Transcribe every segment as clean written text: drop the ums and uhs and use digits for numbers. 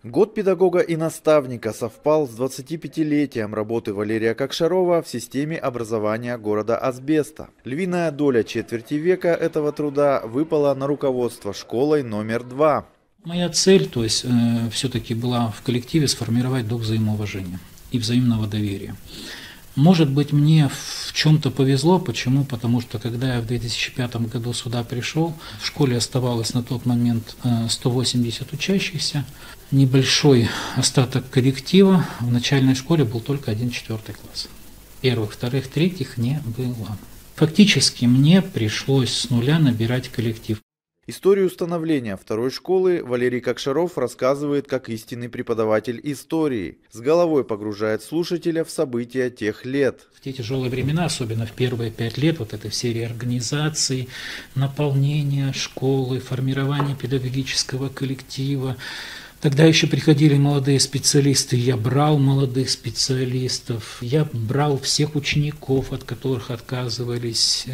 Год педагога и наставника совпал с 25-летием работы Валерия Кокшарова в системе образования города Асбеста. Львиная доля четверти века этого труда выпала на руководство школой номер 2. Моя цель, то есть, все-таки была в коллективе сформировать дух взаимоуважения и взаимного доверия. Может быть, мне в чем-то повезло. Почему? Потому что, когда я в 2005 году сюда пришел, в школе оставалось на тот момент 180 учащихся, небольшой остаток коллектива. В начальной школе был только 1-4 класс. Первых, вторых, третьих не было. Фактически мне пришлось с нуля набирать коллектив. Историю становления второй школы Валерий Кокшаров рассказывает как истинный преподаватель истории. С головой погружает слушателя в события тех лет. В те тяжелые времена, особенно в первые 5 лет, вот этой всей реорганизации, наполнения школы, формирования педагогического коллектива. Тогда еще приходили молодые специалисты, я брал молодых специалистов, я брал всех учеников, от которых отказывались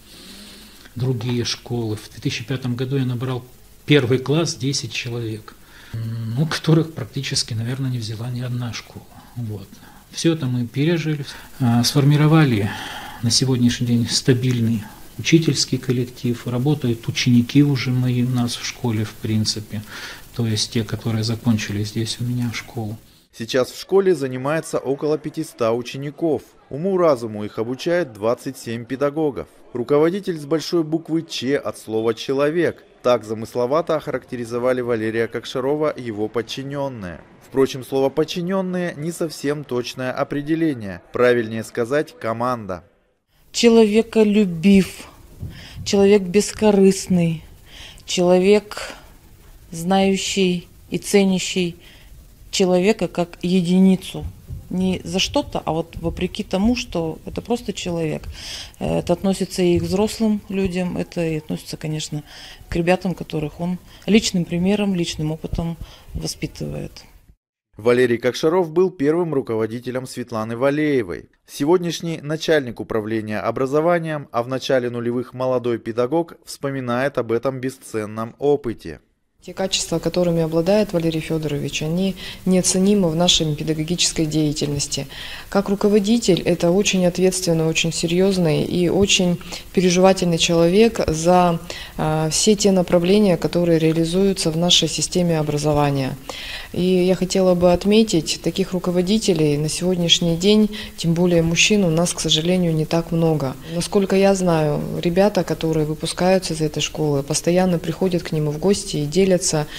другие школы. В 2005 году я набрал первый класс 10 человек, которых практически, наверное, не взяла ни одна школа. Вот. Все это мы пережили, сформировали на сегодняшний день стабильный учительский коллектив, работают ученики уже мои у нас в школе, в принципе, то есть те, которые закончили здесь у меня школу. Сейчас в школе занимается около 500 учеников. Уму-разуму их обучает 27 педагогов. Руководитель с большой буквы «Ч» от слова «человек». Так замысловато охарактеризовали Валерия Кокшарова его подчиненные. Впрочем, слово «подчиненные» не совсем точное определение. Правильнее сказать «команда». Человеколюбив, человек бескорыстный, человек, знающий и ценящий человека как единицу. Не за что-то, а вот вопреки тому, что это просто человек. Это относится и к взрослым людям, это и относится, конечно, к ребятам, которых он личным примером, личным опытом воспитывает. Валерий Кокшаров был первым руководителем Светланы Валеевой. Сегодняшний начальник управления образованием, а в начале нулевых молодой педагог, вспоминает об этом бесценном опыте. Те качества, которыми обладает Валерий Федорович, они неоценимы в нашей педагогической деятельности. Как руководитель, это очень ответственный, очень серьезный и очень переживательный человек за все те направления, которые реализуются в нашей системе образования. И я хотела бы отметить, таких руководителей на сегодняшний день, тем более мужчин, у нас, к сожалению, не так много. Насколько я знаю, ребята, которые выпускаются из этой школы, постоянно приходят к нему в гости и делятся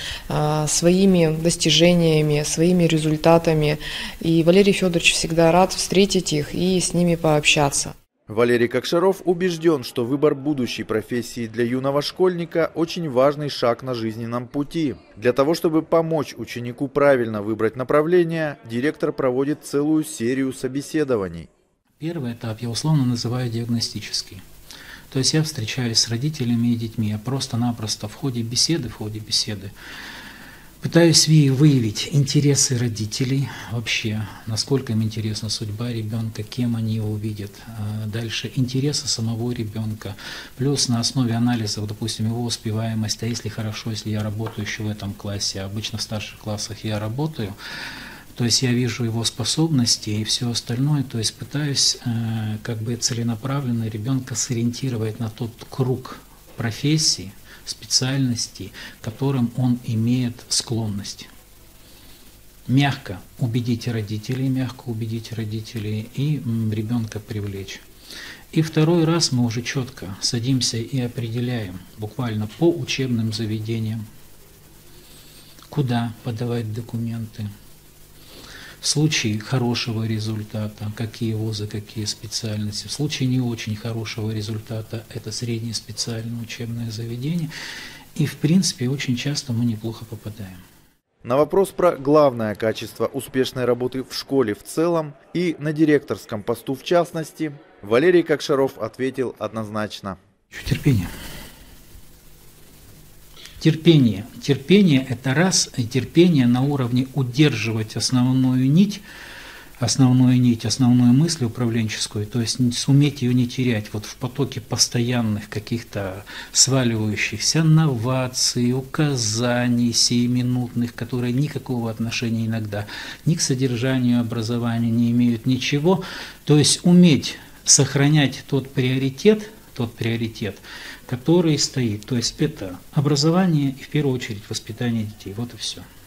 своими достижениями, своими результатами. И Валерий Федорович всегда рад встретить их и с ними пообщаться. Валерий Кокшаров убежден, что выбор будущей профессии для юного школьника – очень важный шаг на жизненном пути. Для того, чтобы помочь ученику правильно выбрать направление, директор проводит целую серию собеседований. Первый этап я условно называю диагностический. То есть я встречаюсь с родителями и детьми, я просто-напросто в ходе беседы пытаюсь выявить интересы родителей вообще, насколько им интересна судьба ребенка, кем они его видят. Дальше интересы самого ребенка, плюс на основе анализов, допустим, его успеваемость, а если хорошо, если я работаю еще в этом классе, обычно в старших классах я работаю, то есть я вижу его способности и все остальное, то есть пытаюсь целенаправленно ребенка сориентировать на тот круг профессий, специальностей, к которым он имеет склонность. Мягко убедить родителей и ребенка привлечь. И второй раз мы уже четко садимся и определяем, буквально по учебным заведениям, куда подавать документы. В случае хорошего результата, какие вузы, какие специальности. В случае не очень хорошего результата, это среднее специальное учебное заведение. И, в принципе, очень часто мы неплохо попадаем. На вопрос про главное качество успешной работы в школе в целом и на директорском посту в частности, Валерий Кокшаров ответил однозначно. Терпение. Терпение. Терпение – это раз, и терпение на уровне удерживать основную нить основную нить, основную мысль управленческую, то есть суметь ее не терять вот в потоке постоянных каких-то сваливающихся новаций, указаний сиюминутных, которые никакого отношения иногда ни к содержанию образования не имеют ничего, то есть уметь сохранять тот приоритет, который стоит. То есть это образование и в первую очередь воспитание детей. Вот и все.